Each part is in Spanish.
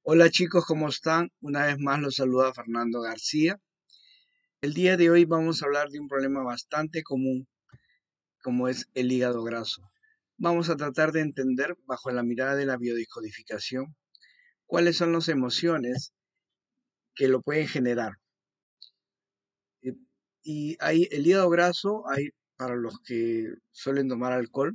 Hola chicos, ¿cómo están? Una vez más los saluda Fernando García. El día de hoy vamos a hablar de un problema bastante común, como es el hígado graso. Vamos a tratar de entender, bajo la mirada de la biodescodificación, cuáles son las emociones que lo pueden generar. Eh, Y hay el hígado graso, hay para los que suelen tomar alcohol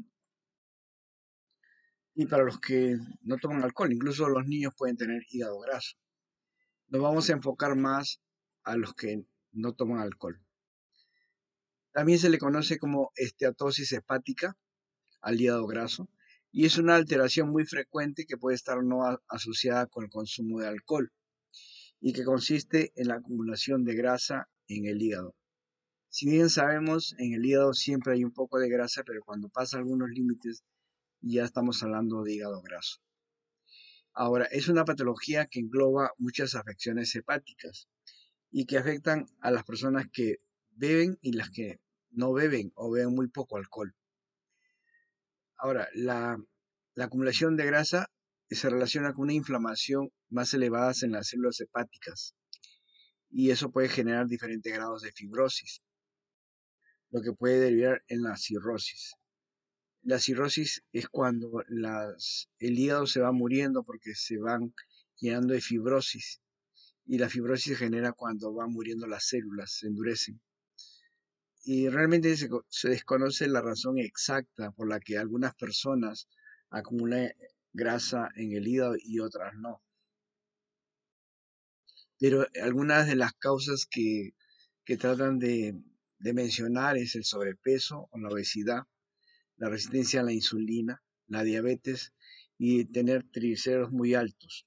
y para los que no toman alcohol. Incluso los niños pueden tener hígado graso. Nos vamos a enfocar más a los que no toman alcohol. También se le conoce como esteatosis hepática al hígado graso y es una alteración muy frecuente que puede estar no asociada con el consumo de alcohol y que consiste en la acumulación de grasa en el hígado. Si bien sabemos, en el hígado siempre hay un poco de grasa, pero cuando pasa algunos límites ya estamos hablando de hígado graso. Ahora, es una patología que engloba muchas afecciones hepáticas y que afectan a las personas que beben y las que no beben o beben muy poco alcohol. Ahora, la acumulación de grasa se relaciona con una inflamación más elevada en las células hepáticas y eso puede generar diferentes grados de fibrosis, lo que puede derivar en la cirrosis. La cirrosis es cuando el hígado se va muriendo porque se van llenando de fibrosis y la fibrosis se genera cuando van muriendo las células, se endurecen. Y realmente se desconoce la razón exacta por la que algunas personas acumulan grasa en el hígado y otras no. Pero algunas de las causas que tratan de mencionar es el sobrepeso o la obesidad, la resistencia a la insulina, la diabetes y tener triglicéridos muy altos.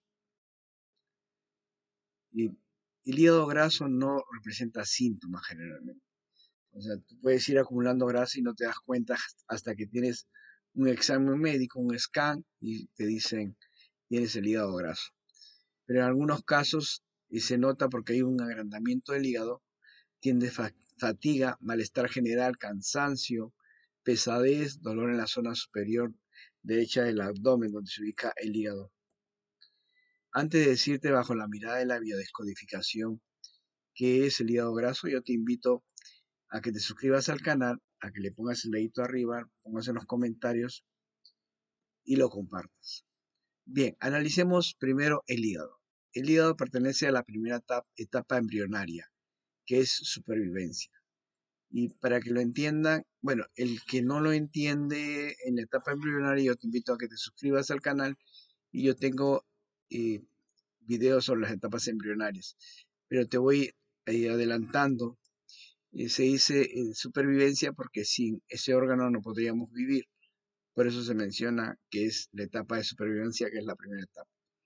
Y el hígado graso no representa síntomas generalmente. O sea, tú puedes ir acumulando grasa y no te das cuenta hasta que tienes un examen médico, un scan, y te dicen tienes el hígado graso. Pero en algunos casos, y se nota porque hay un agrandamiento del hígado, tiene fatiga, malestar general, cansancio, pesadez, dolor en la zona superior derecha del abdomen donde se ubica el hígado. Antes de decirte bajo la mirada de la biodescodificación qué es el hígado graso, yo te invito a que te suscribas al canal, a que le pongas el dedito arriba, pongas en los comentarios y lo compartas. Bien, analicemos primero el hígado. El hígado pertenece a la primera etapa embrionaria, que es supervivencia. Y para que lo entiendan, bueno, el que no lo entiende en la etapa embrionaria, yo te invito a que te suscribas al canal y yo tengo eh, videos sobre las etapas embrionarias. Pero te voy adelantando. Se dice supervivencia porque sin ese órgano no podríamos vivir. Por eso se menciona que es la etapa de supervivencia, que es la primera etapa.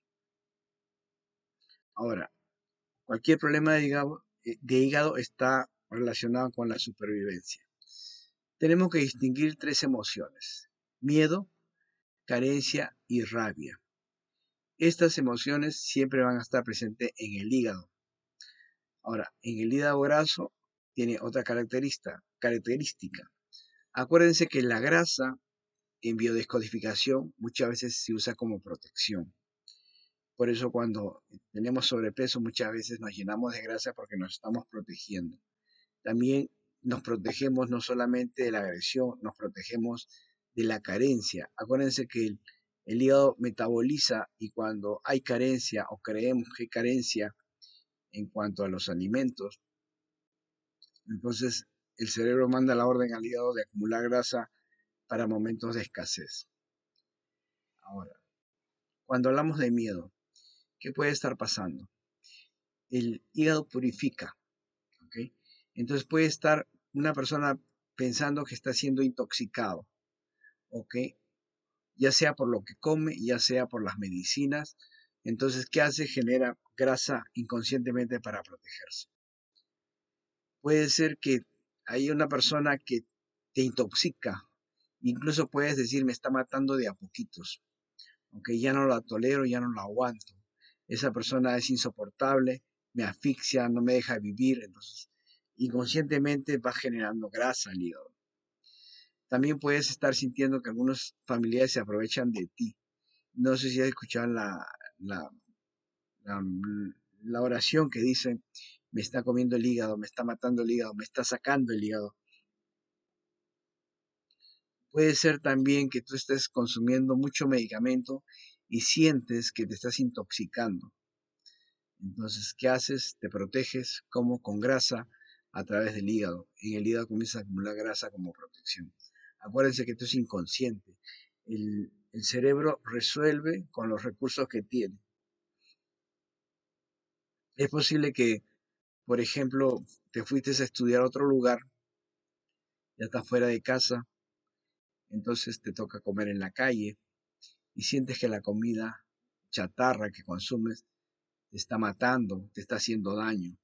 Ahora, cualquier problema de hígado está relacionado con la supervivencia. Tenemos que distinguir tres emociones: miedo, carencia y rabia. Estas emociones siempre van a estar presentes en el hígado. Ahora, en el hígado graso tiene otra característica. Acuérdense que la grasa en biodescodificación muchas veces se usa como protección. Por eso cuando tenemos sobrepeso muchas veces nos llenamos de grasa porque nos estamos protegiendo. También nos protegemos no solamente de la agresión, nos protegemos de la carencia. Acuérdense que el hígado metaboliza y cuando hay carencia o creemos que hay carencia en cuanto a los alimentos, entonces el cerebro manda la orden al hígado de acumular grasa para momentos de escasez. Ahora, cuando hablamos de miedo, ¿qué puede estar pasando? El hígado purifica, ¿ok? Entonces puede estar una persona pensando que está siendo intoxicado, ¿ok? Ya sea por lo que come, ya sea por las medicinas. Entonces, ¿qué hace? Genera grasa inconscientemente para protegerse. Puede ser que hay una persona que te intoxica, incluso puedes decir, me está matando de a poquitos, ¿ok? Ya no la tolero, ya no la aguanto. Esa persona es insoportable, me asfixia, no me deja vivir, entonces inconscientemente va generando grasa al hígado. También puedes estar sintiendo que algunos familiares se aprovechan de ti. No sé si has escuchado la la, la oración que dice, me está comiendo el hígado, me está matando el hígado, me está sacando el hígado. Puede ser también que tú estés consumiendo mucho medicamento y sientes que te estás intoxicando. Entonces, ¿qué haces? Te proteges como con grasa a través del hígado. En el hígado comienza a acumular grasa como protección. Acuérdense que esto es inconsciente. El cerebro resuelve con los recursos que tiene. Es posible que, por ejemplo, te fuiste a estudiar a otro lugar, ya estás fuera de casa, entonces te toca comer en la calle y sientes que la comida chatarra que consumes te está matando, te está haciendo daño.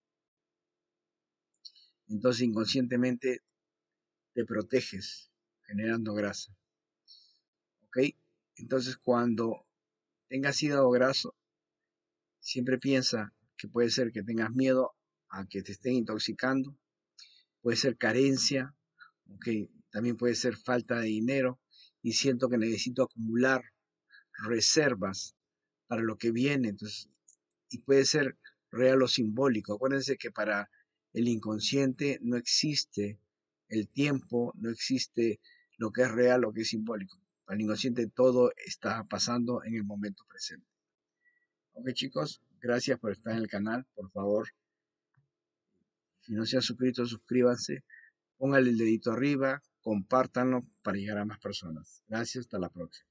Entonces inconscientemente te proteges generando grasa. ¿Ok? Entonces cuando tengas hígado graso, siempre piensa que puede ser que tengas miedo a que te estén intoxicando, puede ser carencia, ¿ok? También puede ser falta de dinero y siento que necesito acumular reservas para lo que viene. Entonces, y puede ser real o simbólico. Acuérdense que para el inconsciente no existe el tiempo, no existe lo que es real, lo que es simbólico. Para el inconsciente todo está pasando en el momento presente. Ok chicos, gracias por estar en el canal. Por favor, si no se han suscrito, suscríbanse. Pónganle el dedito arriba, compártanlo para llegar a más personas. Gracias, hasta la próxima.